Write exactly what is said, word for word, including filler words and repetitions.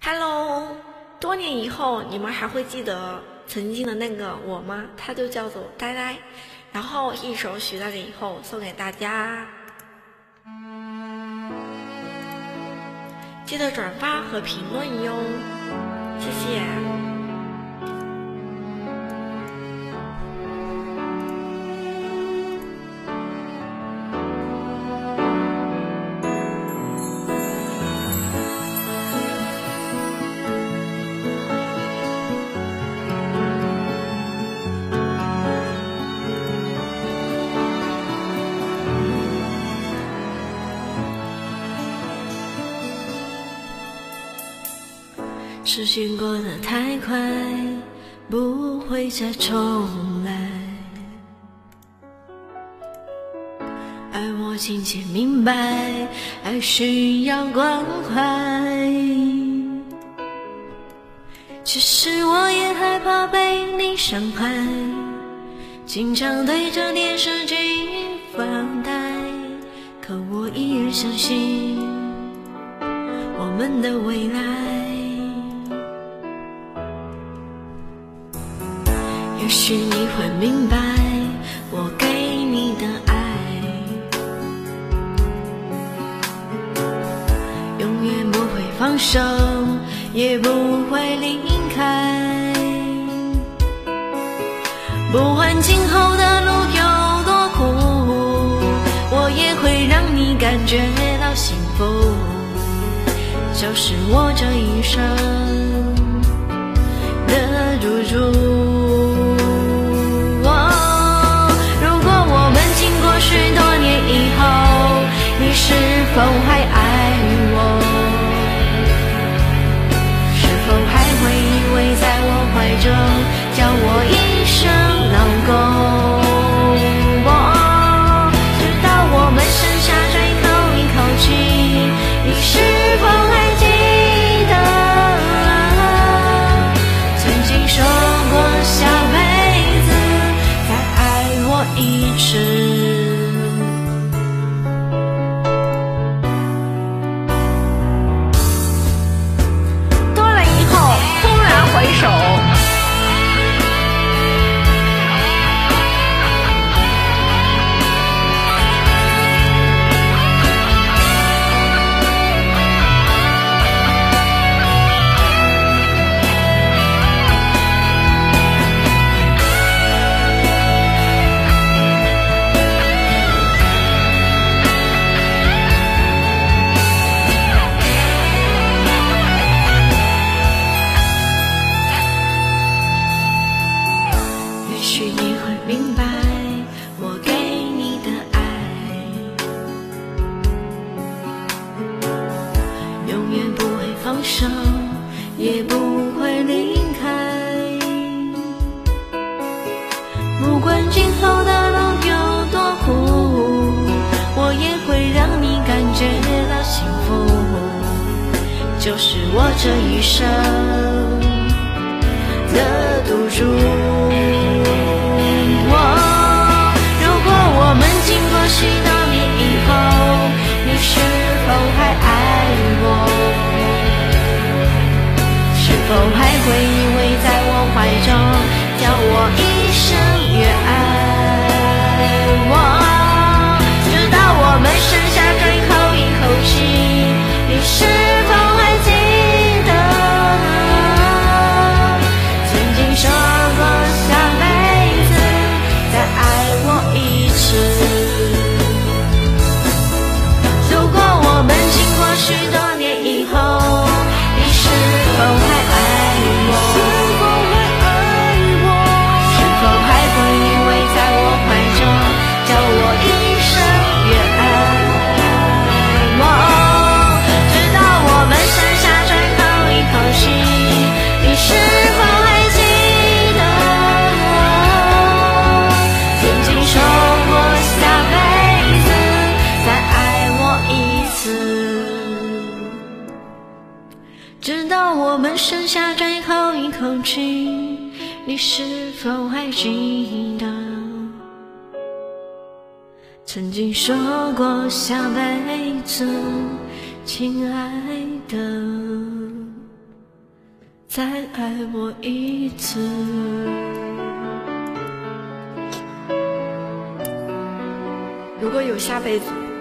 Hello， 多年以后，你们还会记得曾经的那个我吗？他就叫做呆呆。然后一首许大点以后送给大家，记得转发和评论哟，谢谢。 时间过得太快，不会再重来。而我渐渐明白，爱需要关怀。其实我也害怕被你伤害，经常对着电视机发呆。可我依然相信我们的未来。也许你会明白我给你的爱，永远不会放手，也不会离开。不管今后的路有多苦，我也会让你感觉到幸福，就是我这一生的赌注。是否还爱我？是否还会依偎在我怀中，叫我一声老公？我直到我们剩下最后一口气，你是否还记得曾经说过下辈子再爱我一次？ 回首明白我给你的爱，永远不会放手，也不会离开。不管今后的路有多苦，我也会让你感觉到幸福，就是我这一生的赌注。许多年以后，你是否还爱我？是否还会依偎在我怀中，叫我一声越爱我？直到我们剩下最后一口气，你是否还记得曾经说过下辈子再爱我一次？许多年以后，你是否还爱我？是否还会依偎在我怀中，叫我一声越爱我？直到我们剩下最后一口气，你是否还记得曾经说过下辈子再爱我一次？直到我们剩下最后一口气，你是否还记得曾经说过下辈子，亲爱的？ 再爱我一次。如果有下辈子，